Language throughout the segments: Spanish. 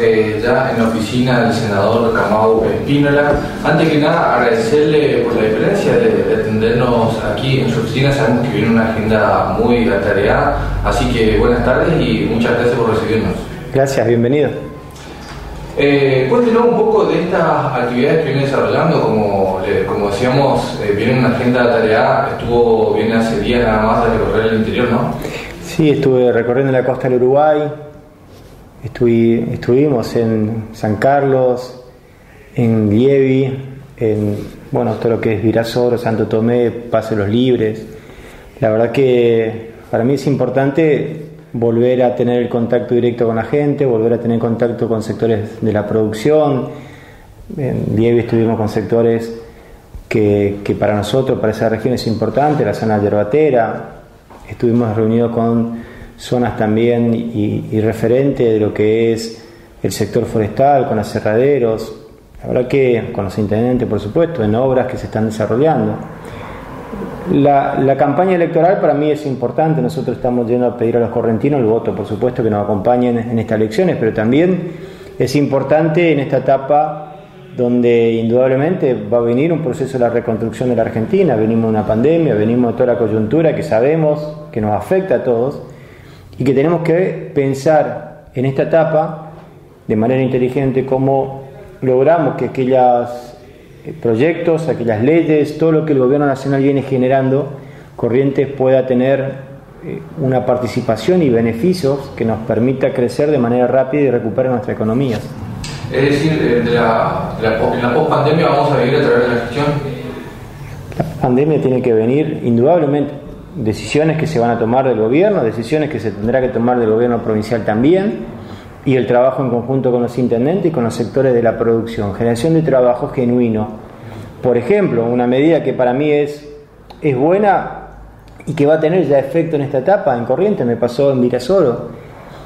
ya en la oficina del senador Camau Espínola. Antes que nada, agradecerle por la diferencia de atendernos aquí en su oficina. Sabemos que viene una agenda muy atareada, así que buenas tardes y muchas gracias por recibirnos. Gracias, bienvenido. Cuéntenos un poco de estas actividades que viene desarrollando. Como decíamos, viene una agenda atareada, viene hace días nada más de recorrer el interior, ¿no? Sí, estuve recorriendo la costa del Uruguay, estuvimos en San Carlos, en Lievi, en todo lo que es Virasoro, Santo Tomé, Paso de los Libres. La verdad que para mí es importante volver a tener el contacto directo con la gente, volver a tener contacto con sectores de la producción. En Lievi estuvimos con sectores que para nosotros, para esa región es importante, la zona yerbatera. Estuvimos reunidos con zonas también y referentes de lo que es el sector forestal, con aserraderos, la verdad que con los intendentes, por supuesto, en obras que se están desarrollando. La campaña electoral para mí es importante. Nosotros estamos yendo a pedir a los correntinos el voto, por supuesto, que nos acompañen en estas elecciones, pero también es importante en esta etapa donde indudablemente va a venir un proceso de la reconstrucción de la Argentina. Venimos de una pandemia, venimos de toda la coyuntura que sabemos que nos afecta a todos y que tenemos que pensar en esta etapa de manera inteligente cómo logramos que aquellos proyectos, aquellas leyes, todo lo que el gobierno nacional viene generando, Corrientes pueda tener una participación y beneficios que nos permita crecer de manera rápida y recuperar nuestra economía. Es decir, en la post-pandemia vamos a vivir a través de la gestión. La pandemia tiene que venir, indudablemente, decisiones que se van a tomar del gobierno, decisiones que se tendrá que tomar del gobierno provincial también, y el trabajo en conjunto con los intendentes y con los sectores de la producción, generación de trabajo genuino. Por ejemplo, una medida que para mí es buena y que va a tener ya efecto en esta etapa, en Corrientes, me pasó en Virasoro.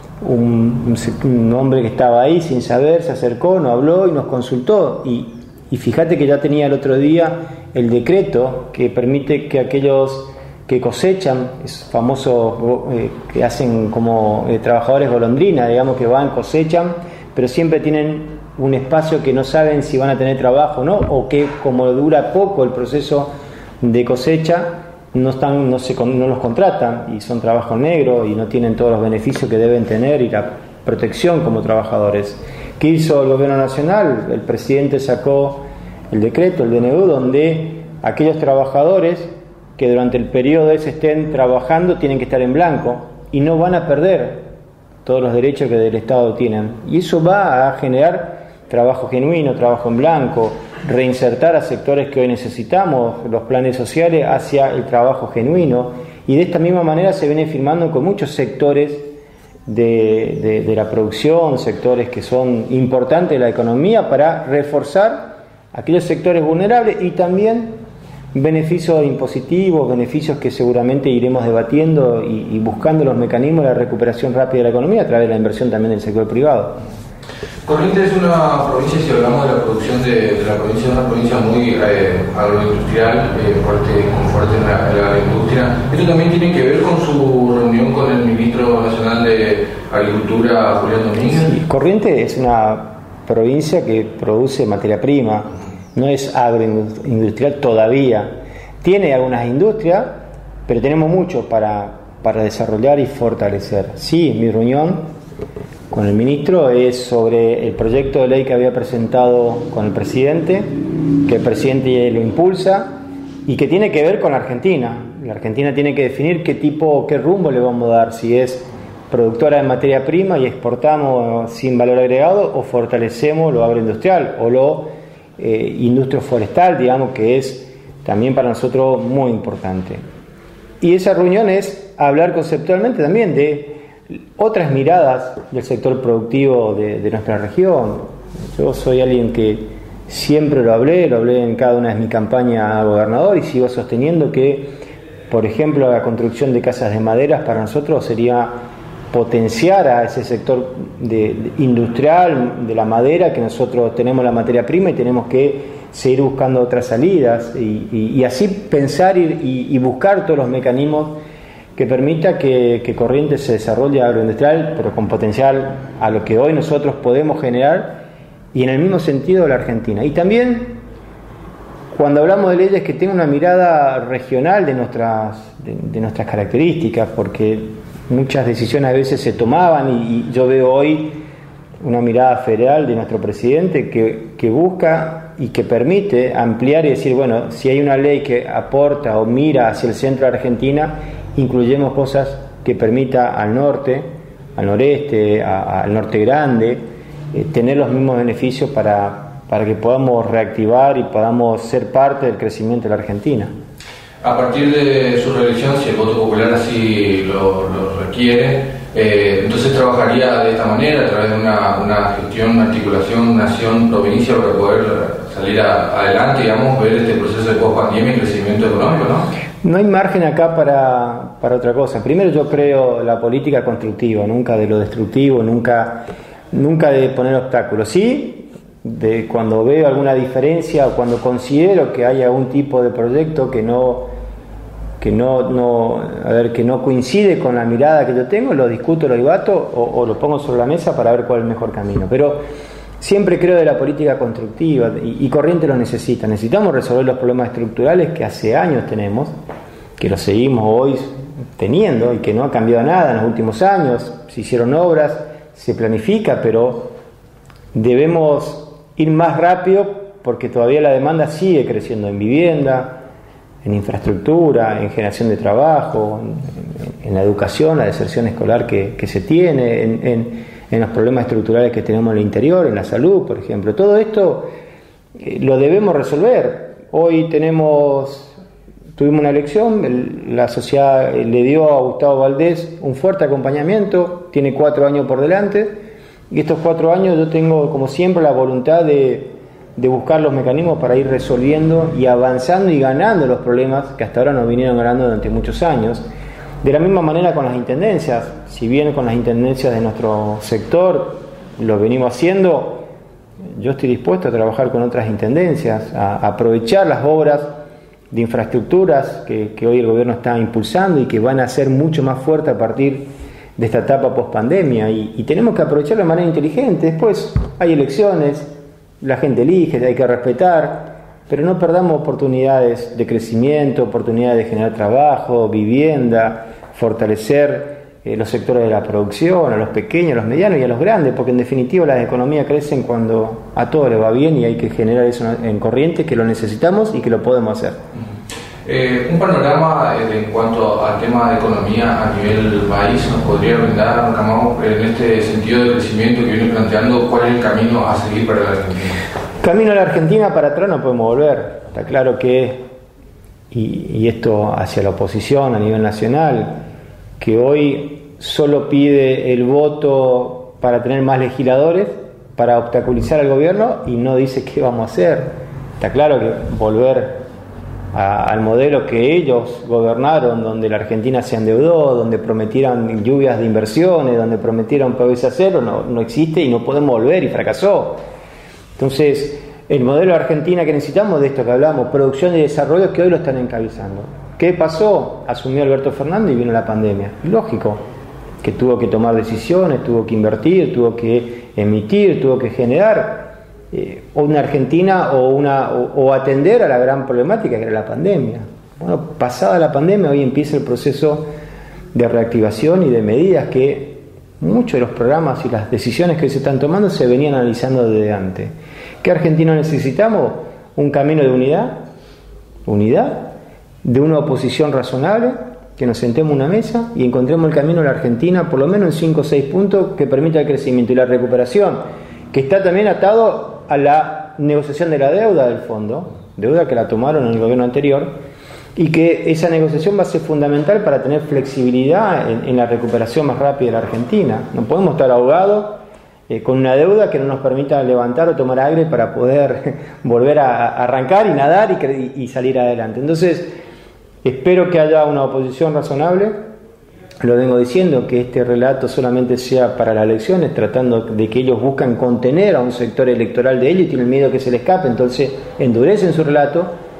Un hombre que estaba ahí sin saber se acercó, nos habló y nos consultó, y fíjate que ya tenía el otro día el decreto que permite que aquellos que cosechan, es famoso, que hacen como trabajadores golondrina, digamos, que van, cosechan, pero siempre tienen un espacio que no saben si van a tener trabajo, ¿no? O que como dura poco el proceso de cosecha, no los contratan y son trabajo negro y no tienen todos los beneficios que deben tener y la protección como trabajadores. ¿Qué hizo el gobierno nacional? El presidente sacó el decreto, el DNU, donde aquellos trabajadores que durante el periodo ese estén trabajando tienen que estar en blanco y no van a perder todos los derechos que del Estado tienen. Y eso va a generar trabajo genuino, trabajo en blanco, reinsertar a sectores que hoy necesitamos, los planes sociales, hacia el trabajo genuino. Y de esta misma manera se viene firmando con muchos sectores de la producción, sectores que son importantes de la economía, para reforzar aquellos sectores vulnerables y también beneficios impositivos, beneficios que seguramente iremos debatiendo y buscando los mecanismos de la recuperación rápida de la economía a través de la inversión también del sector privado. Corrientes es una provincia, si hablamos de la producción de la provincia, es una provincia muy agroindustrial, con fuerte en la agroindustria. Esto también tiene que ver con su reunión con el ministro nacional de Agricultura, Julián Domínguez. Sí, Corrientes es una provincia que produce materia prima, no es agroindustrial todavía. Tiene algunas industrias, pero tenemos mucho para desarrollar y fortalecer. Sí, mi reunión con el ministro es sobre el proyecto de ley que había presentado con el presidente, que el presidente lo impulsa y que tiene que ver con la Argentina. La Argentina tiene que definir qué rumbo le vamos a dar, si es productora de materia prima y exportamos sin valor agregado, o fortalecemos lo agroindustrial o lo industria forestal, digamos, que es también para nosotros muy importante. Y esa reunión es hablar conceptualmente también de otras miradas del sector productivo de nuestra región. Yo soy alguien que siempre lo hablé en cada una de mis campañas a gobernador y sigo sosteniendo que, por ejemplo, la construcción de casas de maderas para nosotros sería potenciar a ese sector industrial de la madera, que nosotros tenemos la materia prima y tenemos que seguir buscando otras salidas y así pensar y buscar todos los mecanismos que permita que Corrientes se desarrolle agroindustrial, pero con potencial a lo que hoy nosotros podemos generar, y en el mismo sentido la Argentina. Y también, cuando hablamos de leyes, que tenga una mirada regional de nuestras características, porque muchas decisiones a veces se tomaban, y yo veo hoy una mirada federal de nuestro presidente que busca y que permite ampliar y decir, bueno, si hay una ley que aporta o mira hacia el centro de Argentina, incluyemos cosas que permita al norte, al noreste, al norte grande, tener los mismos beneficios para que podamos reactivar y podamos ser parte del crecimiento de la Argentina. A partir de su reelección, si el voto popular así lo requiere, entonces trabajaría de esta manera, a través de una gestión, una articulación nación-provincia, para poder salir adelante, digamos, ver este proceso de post-pandemia y crecimiento económico, ¿no? No hay margen acá para otra cosa. Primero, yo creo la política constructiva, nunca de lo destructivo, nunca de poner obstáculos. Sí, de cuando veo alguna diferencia o cuando considero que hay algún tipo de proyecto que no coincide con la mirada que yo tengo, lo discuto, lo debato o lo pongo sobre la mesa para ver cuál es el mejor camino. Pero siempre creo de la política constructiva, y Corrientes lo necesita. Necesitamos resolver los problemas estructurales que hace años tenemos, que los seguimos hoy teniendo y que no ha cambiado nada en los últimos años. Se hicieron obras, se planifica, pero debemos ir más rápido porque todavía la demanda sigue creciendo en vivienda, en infraestructura, en generación de trabajo, en la educación, la deserción escolar que se tiene, en los problemas estructurales que tenemos en el interior, en la salud, por ejemplo. Todo esto lo debemos resolver. Hoy tuvimos una elección, la sociedad le dio a Gustavo Valdés un fuerte acompañamiento, tiene 4 años por delante, y estos 4 años yo tengo, como siempre, la voluntad de buscar los mecanismos para ir resolviendo y avanzando y ganando los problemas que hasta ahora nos vinieron ganando durante muchos años. De la misma manera con las intendencias, si bien con las intendencias de nuestro sector lo venimos haciendo, yo estoy dispuesto a trabajar con otras intendencias, a aprovechar las obras de infraestructuras que hoy el gobierno está impulsando y que van a ser mucho más fuertes a partir de esta etapa post-pandemia, y tenemos que aprovecharlo de manera inteligente. Después hay elecciones, la gente elige, hay que respetar, pero no perdamos oportunidades de crecimiento, oportunidades de generar trabajo, vivienda, fortalecer los sectores de la producción, a los pequeños, a los medianos y a los grandes, porque en definitiva las economías crecen cuando a todos les va bien, y hay que generar eso en Corrientes, que lo necesitamos y que lo podemos hacer. Un panorama en cuanto al tema de economía a nivel país nos podría brindar, Ramón, en este sentido de crecimiento que viene planteando, ¿cuál es el camino a seguir para la Argentina? Camino a la Argentina, para atrás no podemos volver. Está claro que, y esto hacia la oposición a nivel nacional, que hoy solo pide el voto para tener más legisladores, para obstaculizar al gobierno, y no dice qué vamos a hacer. Está claro que volver al modelo que ellos gobernaron, donde la Argentina se endeudó, donde prometieron lluvias de inversiones, donde prometieron PVC cero, no existe y no podemos volver, y fracasó. Entonces, el modelo de Argentina que necesitamos, de esto que hablamos, producción y desarrollo, que hoy lo están encabezando. ¿Qué pasó? Asumió Alberto Fernández y vino la pandemia. Lógico que tuvo que tomar decisiones, tuvo que invertir, tuvo que emitir, tuvo que generar una Argentina o atender a la gran problemática que era la pandemia. Bueno, pasada la pandemia, hoy empieza el proceso de reactivación y de medidas que muchos de los programas y las decisiones que se están tomando se venían analizando desde antes. ¿Qué Argentina necesitamos? Un camino de unidad, de una oposición razonable, que nos sentemos en una mesa y encontremos el camino de la Argentina, por lo menos en 5 o 6 puntos que permita el crecimiento y la recuperación, que está también atado a la negociación de la deuda del fondo, deuda que la tomaron en el gobierno anterior, y que esa negociación va a ser fundamental para tener flexibilidad en la recuperación más rápida de la Argentina. No podemos estar ahogados con una deuda que no nos permita levantar o tomar aire para poder volver a arrancar y nadar y salir adelante. Entonces, espero que haya una oposición razonable. Lo vengo diciendo, que este relato solamente sea para las elecciones, tratando de que ellos buscan contener a un sector electoral de ellos y tienen miedo que se le escape, entonces endurecen su relato,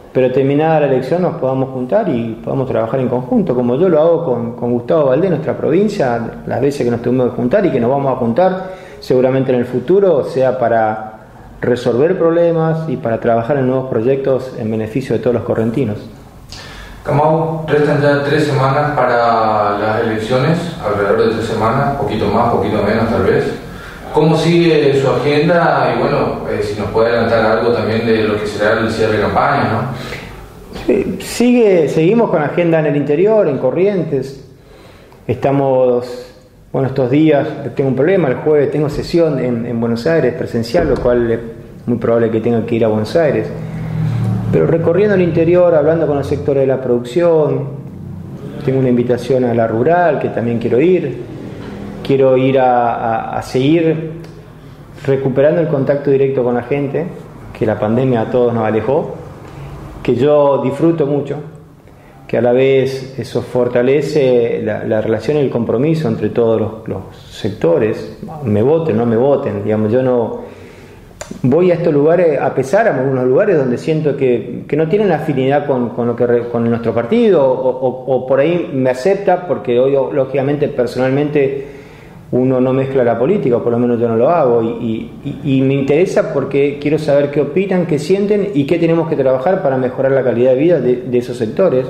pero terminada la elección nos podamos juntar y podamos trabajar en conjunto, como yo lo hago con Gustavo Valdés, nuestra provincia, las veces que nos tuvimos que juntar y que nos vamos a juntar seguramente en el futuro, sea para resolver problemas y para trabajar en nuevos proyectos en beneficio de todos los correntinos. Camau, restan ya 3 semanas para las elecciones, alrededor de 3 semanas, poquito más, poquito menos tal vez. ¿Cómo sigue su agenda? Y bueno, si nos puede adelantar algo también de lo que será el cierre de campaña, ¿no? Seguimos con agenda en el interior, en Corrientes. Estamos, estos días tengo un problema, el jueves tengo sesión en Buenos Aires presencial, lo cual es muy probable que tenga que ir a Buenos Aires. Pero recorriendo el interior, hablando con los sectores de la producción, tengo una invitación a la rural que también quiero ir. Quiero ir a seguir recuperando el contacto directo con la gente, que la pandemia a todos nos alejó, que yo disfruto mucho, que a la vez eso fortalece la relación y el compromiso entre todos los sectores, me voten, no me voten, digamos, yo no voy a estos lugares, a pesar de algunos lugares donde siento que no tienen afinidad con nuestro partido, o por ahí me acepta, porque hoy, lógicamente, personalmente, uno no mezcla la política, o por lo menos yo no lo hago, y me interesa porque quiero saber qué opinan, qué sienten y qué tenemos que trabajar para mejorar la calidad de vida de esos sectores.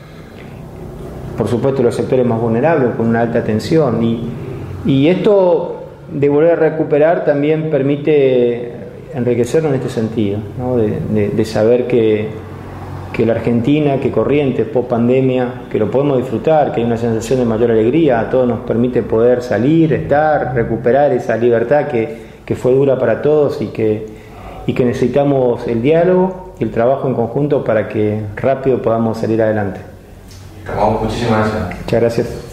Por supuesto, los sectores más vulnerables, con una alta tensión. Y esto de volver a recuperar también permite enriquecernos en este sentido, ¿no? de saber que la Argentina, que Corrientes, post pandemia, que lo podemos disfrutar, que hay una sensación de mayor alegría, a todos nos permite poder salir, estar, recuperar esa libertad que fue dura para todos y que necesitamos el diálogo y el trabajo en conjunto para que rápido podamos salir adelante. Camau, muchísimas gracias. Muchas gracias.